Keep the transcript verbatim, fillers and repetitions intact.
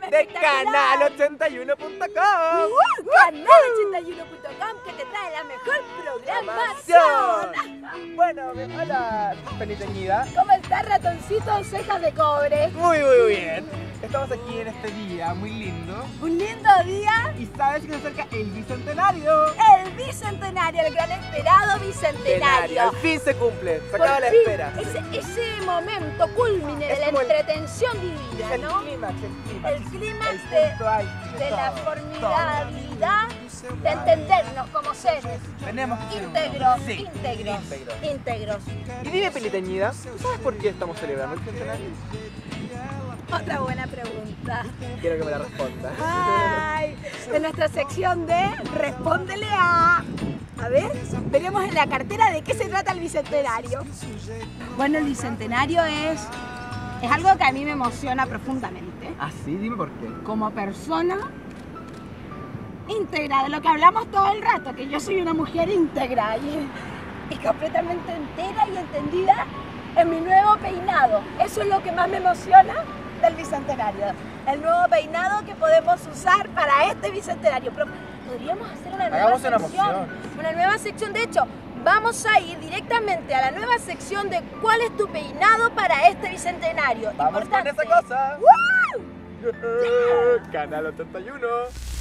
de canal ochenta y uno punto com. Uh, canal ochenta y uno punto com, que te trae la mejor programación. Bueno, hola, Peliteñida. ¿Cómo estás, ratoncito cejas de cobre? Muy, muy bien. Estamos aquí en este día muy lindo. Un lindo día. Y sabes que se acerca el bicentenario. El bicentenario, el gran esperado bicentenario. Al fin se cumple, se Por acaba la fin, espera. Ese, ese momento culmine Es de la como el- entretención Es divina, el ¿no? clímax, el clímax. El clímax El de, punto álgido, de la todo, formidabilidad de entendernos como seres todo. Tenemos que ser íntegros, uno. Sí, íntegros, íntegros. íntegros. Y dime, Peliteñida, ¿tú sabes por qué estamos celebrando el bicentenario? Otra buena pregunta. Quiero que me la respondas. Ay, en nuestra sección de Respóndele a... A ver, veremos en la cartera de qué se trata el bicentenario. Bueno, el bicentenario es, es algo que a mí me emociona profundamente. Ah, sí, dime por qué. Como persona íntegra, de lo que hablamos todo el rato, que yo soy una mujer íntegra y, y completamente entera y entendida en mi nuevo peinado. Eso es lo que más me emociona del bicentenario. El nuevo peinado que podemos usar para este bicentenario. Pero podríamos hacer una nueva Hagamos una sección. moción. Una nueva sección. De hecho, vamos a ir directamente a la nueva sección de ¿cuál es tu peinado para este bicentenario? Vamos Importante. con esa cosa. ¡Woo! Canal ochenta y uno.